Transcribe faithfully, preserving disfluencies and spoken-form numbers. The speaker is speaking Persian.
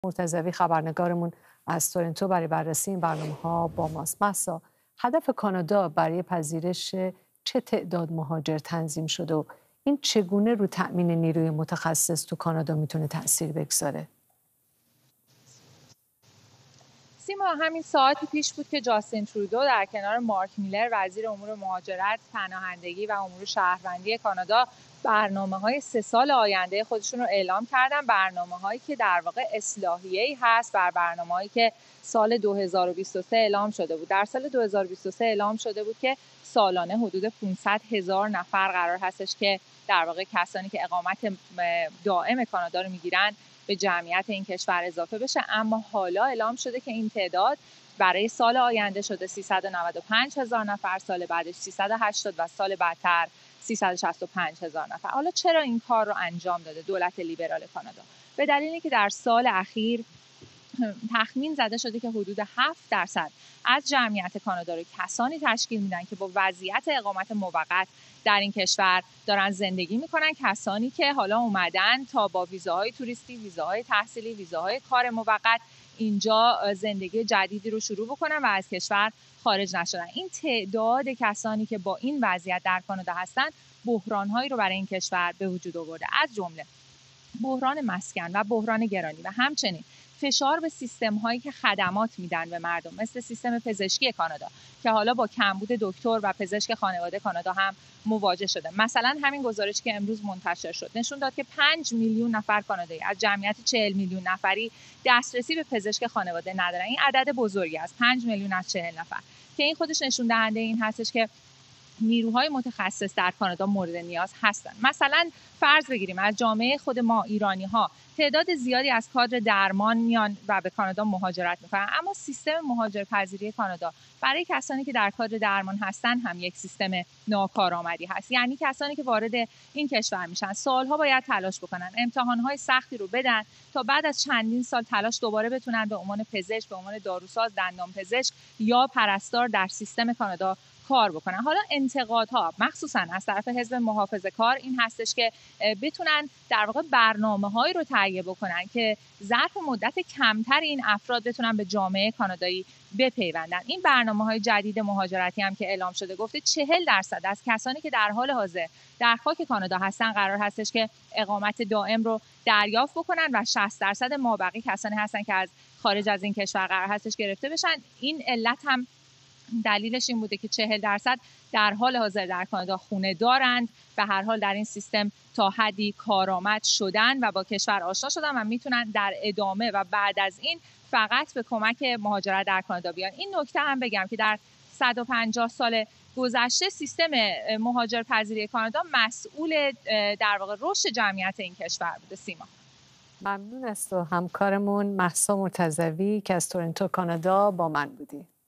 مرتضوی خبرنگارمون از تورنتو برای بررسی این برنامه‌ها با ماست. مهسا، هدف کانادا برای پذیرش چه تعداد مهاجر تنظیم شده و این چگونه رو تأمین نیروی متخصص تو کانادا میتونه تأثیر بگذاره؟ سیما، همین ساعتی پیش بود که جاستین ترودو در کنار مارک میلر وزیر امور مهاجرت، پناهندگی و امور شهروندی کانادا برنامه‌های سه سال آینده خودشون رو اعلام کردن. برنامه‌هایی که در واقع اصلاحیه‌ای هست بر برنامه‌هایی که سال دو هزار و بیست و سه اعلام شده بود. در سال دو هزار و بیست و سه اعلام شده بود که سالانه حدود پانصد هزار نفر قرار هستش که در واقع کسانی که اقامت دائم کانادا رو میگیرن به جمعیت این کشور اضافه بشه، اما حالا اعلام شده که این تعداد برای سال آینده شده سیصد و نود و پنج هزار نفر، سال بعدش سیصد و هشتاد و سال بعدتر سیصد و شصت و پنج هزار نفر. حالا چرا این کار رو انجام داده دولت لیبرال کانادا؟ به دلیلی که در سال اخیر تخمین زده شده که حدود هفت درصد از جمعیت کانادا رو کسانی تشکیل میدن که با وضعیت اقامت موقت در این کشور دارن زندگی میکنن، کسانی که حالا اومدن تا با ویزاهای توریستی، ویزاهای تحصیلی، ویزاهای کار موقت اینجا زندگی جدیدی رو شروع بکنن و از کشور خارج نشدن. این تعداد کسانی که با این وضعیت در کانادا هستن بحرانهایی رو برای این کشور به وجود آورده، از جمله بحران مسکن و بحران گرانی و همچنین فشار به سیستم هایی که خدمات میدن به مردم، مثل سیستم پزشکی کانادا که حالا با کمبود دکتر و پزشک خانواده کانادا هم مواجه شده. مثلا همین گزارشی که امروز منتشر شد نشون داد که پنج میلیون نفر کانادایی از جمعیت چهل میلیون نفری دسترسی به پزشک خانواده ندارن. این عدد بزرگی است، پنج میلیون از چهل نفر، که این خودش نشون دهنده این هستش که نیروهای متخصص در کانادا مورد نیاز هستند. مثلا فرض بگیریم از جامعه خود ما ایرانی ها تعداد زیادی از کادر درمان میان و به کانادا مهاجرت میکنن، اما سیستم مهاجرپذیری کانادا برای کسانی که در کادر درمان هستن هم یک سیستم ناکارآمدی هست. یعنی کسانی که وارد این کشور میشن سالها باید تلاش بکنن، امتحانهای سختی رو بدن تا بعد از چندین سال تلاش دوباره بتونن به عنوان پزشک، به عنوان داروساز، دندانپزشک یا پرستار در سیستم کانادا کار بکنن. حالا انتقادها مخصوصا از طرف حزب محافظه‌کار این هستش که بتونن در واقع برنامه‌هایی رو تهیه بکنن که ظرف مدت کمتر این افراد بتونن به جامعه کانادایی بپیوندن. این برنامه‌های جدید مهاجرتی هم که اعلام شده گفته چهل درصد از کسانی که در حال حاضر در خاک کانادا هستن قرار هستش که اقامت دائم رو دریافت بکنن و شصت درصد مابقی کسانی هستن که از خارج از این کشور قرار هستش گرفته بشن. این علت هم دلیلش این بوده که چهل درصد در حال حاضر در کانادا خونه دارند، به هر حال در این سیستم تا حدی کارآمد شدن و با کشور آشنا شدن و میتونن در ادامه و بعد از این فقط به کمک مهاجرت در کانادا بیان. این نکته هم بگم که در صد و پنجاه سال گذشته سیستم مهاجرپذیری کانادا مسئول در واقع رشد جمعیت این کشور بوده. سیما، ممنون از تو همکارمون مهسا مرتضوی که از تورنتو کانادا با من بودی.